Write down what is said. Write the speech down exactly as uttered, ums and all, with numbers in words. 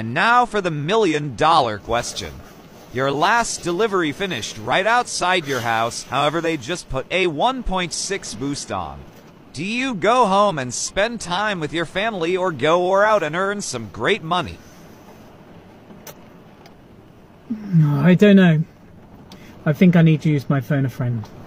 And now for the million dollar question. Your last delivery finished right outside your house, however they just put a one point six boost on. Do you go home and spend time with your family or go or out and earn some great money? I don't know. I think I need to use my phone a friend.